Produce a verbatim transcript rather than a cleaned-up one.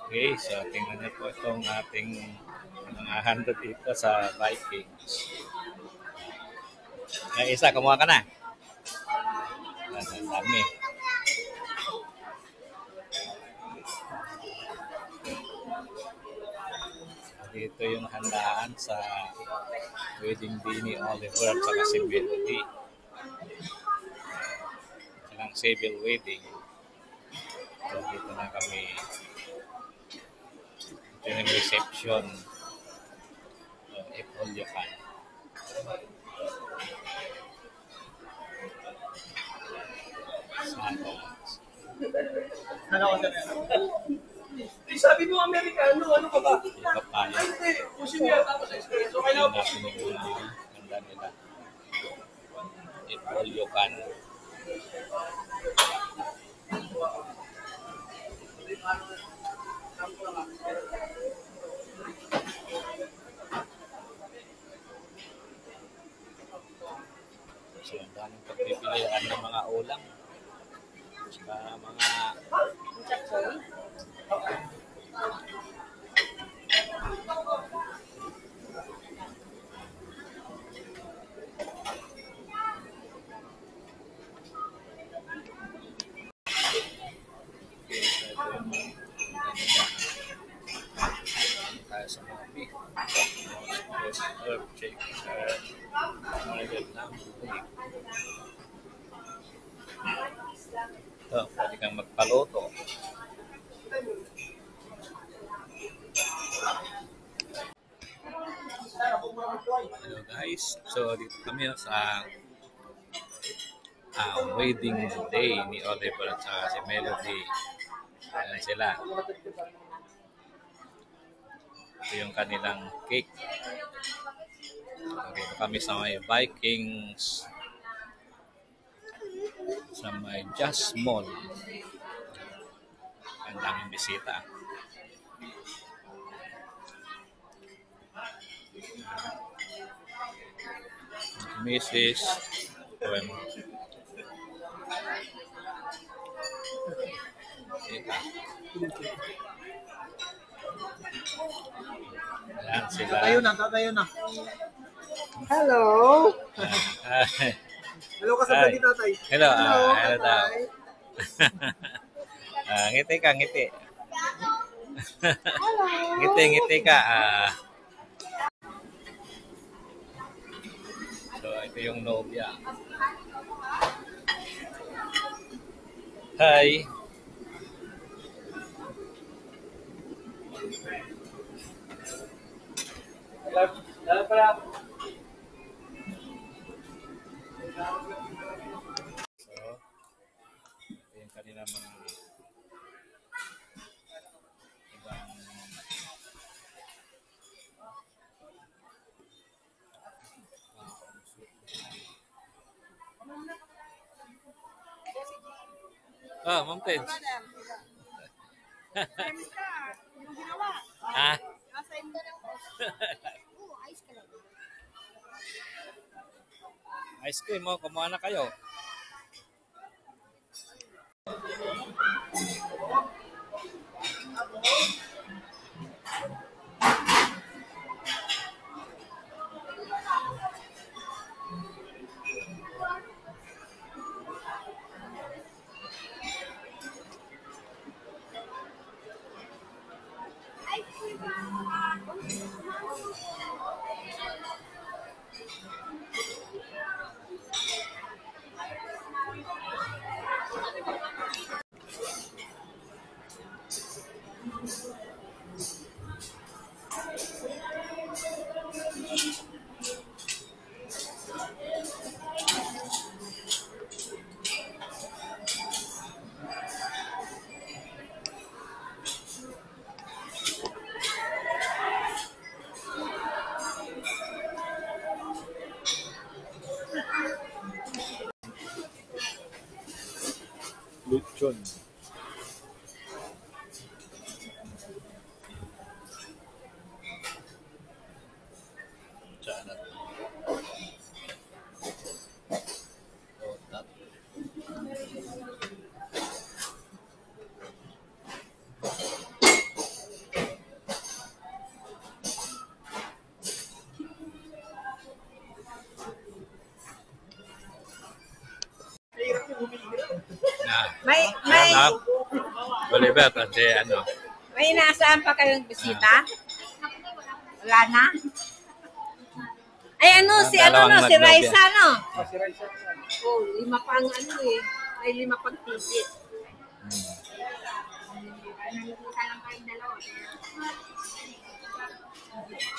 Okay, so tingnan niyo po itong ating mga handa dito sa Vikings. May isa, kumuha ka na. Ang dami. Dito yung handaan sa wedding day ni Oliver at saka si Melody. Silang civil wedding. So dito na kami. Ito yung reception. So, if all you can. Sabi mo Amerikano, ano ka ba? Papaya. Ay, hindi. Pusin niya tapos espresso. Kailangan po. Handa nila. If all you can. So, ang daming pagpipilian ng mga ulam. Saka mga tayo sa mga beef. Herb, chicken, mga Vietnam. So, pwede kang magpaluto. Hello guys. So, dito kami sa uh, wedding day ni Oliver at saka si Melody. Ayan sila. Ito yung kanilang cake. So, dito kami sa may Vikings sa may Just Mall. Ang daming bisita. Missus Owen. Ayan sila. Tatayo na, tatayo na. Hello. Ah, Hello ka sa Hi. pwede tatay. hello. Hello, ah, hello daw. tatay. Ah, ngiti ka, ngiti. Hello. Ngiti, ngiti ka. Ah. So, ito yung nobya. Hi. Dala pala ako. So, ito yung kanila mga ibang Ah, Ma'am Teds. Yung ginawa. Ah, Nasa imo na ako. Oo, ayos ka lang. ice cream mo. Kumuha na kayo. Ah, May, may, Hanap. Oliver, kasi ano. may inaasahan pa kayong bisita? Wala na? Ay, ano, si ano, Dalawang no, si Magnolia. Raisa, no? Si Raisa. Oh, lima pang ano eh. May lima pang ticket. Nalagita lang kayong dalawa.